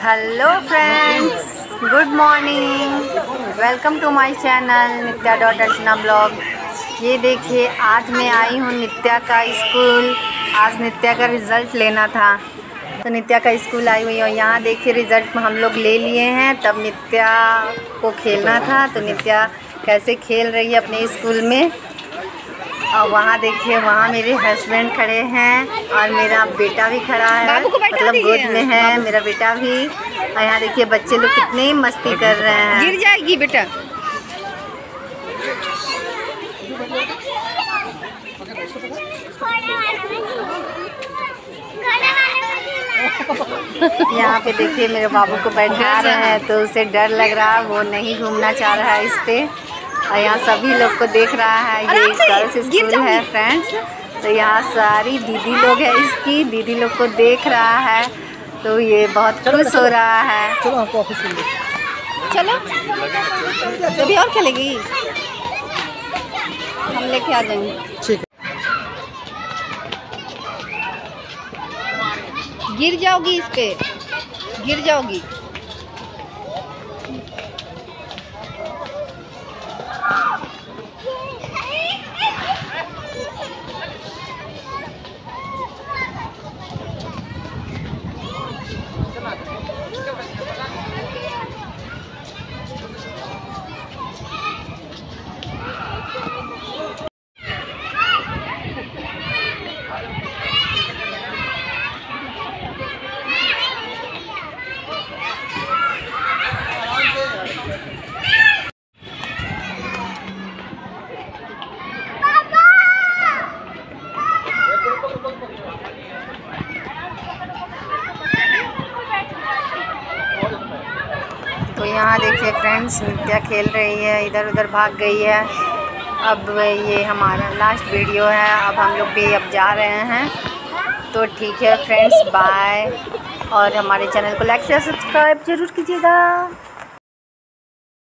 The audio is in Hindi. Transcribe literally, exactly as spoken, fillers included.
Hello friends, good morning. Welcome to my channel Nitya dot Archana blog. ये देखिए, आज मैं आई हूँ नित्या का स्कूल। आज नित्या का रिज़ल्ट लेना था तो नित्या का स्कूल आई हुई। और यहाँ देखिए रिज़ल्ट हम लोग ले लिए हैं। तब नित्या को खेलना था तो नित्या कैसे खेल रही है अपने स्कूल में। और वहाँ देखिए, वहाँ मेरे हस्बैंड खड़े हैं और मेरा बेटा भी खड़ा है, मतलब गोद में है मेरा बेटा भी। और यहाँ देखिए बच्चे लोग कितने मस्ती कर रहे हैं। गिर जाएगी बेटा। यहाँ पे देखिए मेरे बाबू को बैठा रहे हैं तो उसे डर लग रहा है, वो नहीं घूमना चाह रहा है इस पे। और यहाँ सभी लोग को देख रहा है। ये गर्ल्स स्कूल है फ्रेंड्स। तो यहाँ सारी दीदी लोग हैं, इसकी दीदी लोग को देख रहा है तो ये बहुत खुश हो रहा है। चलो आपको ऑफिस चलो, कभी और खेलेगी, हम लेके आ जाएंगे। ठीक है। गिर जाओगी, इस पे गिर जाओगी। तो यहाँ देखिए फ्रेंड्स, नित्या खेल रही है, इधर उधर भाग गई है। अब ये हमारा लास्ट वीडियो है, अब हम लोग भी अब जा रहे हैं। तो ठीक है फ्रेंड्स, बाय। और हमारे चैनल को लाइक शेयर सब्सक्राइब ज़रूर कीजिएगा।